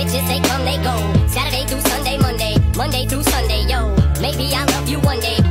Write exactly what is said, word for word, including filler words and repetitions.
bitches, they come, they go. Saturday through Sunday, Monday, Monday through Sunday, yo. Maybe I'll love you one day.